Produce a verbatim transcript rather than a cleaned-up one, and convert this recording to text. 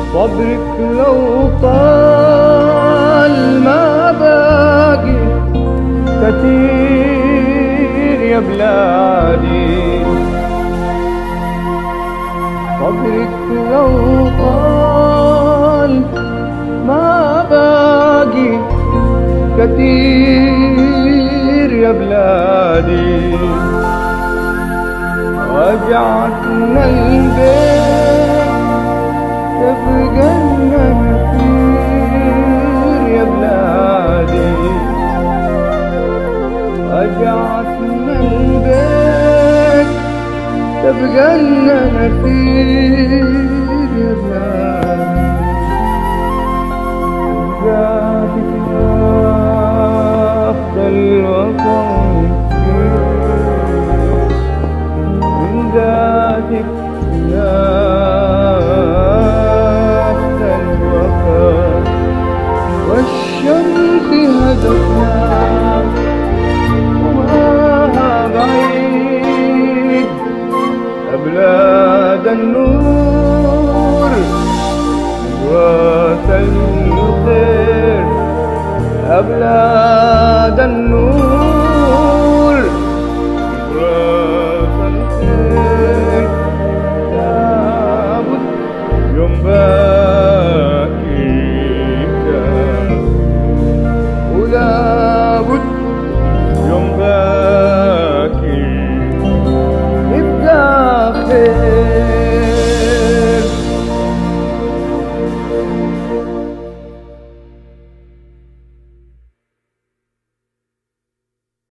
صبرك لو طال ما باقي كتير يا بلادي. صبرك لو طال ما باقي كتير يا بلادي. رجعتنا البيت تبقى لنا كتير يا بلادي. رجعتنا البيت تبقى لنا كتير يا بلادي. ذاتك يا الوطن من ذاتك يا الوطن. والشمس هدفنا وما بعيد أبلاد النور ذوات الخير أبلاد النور.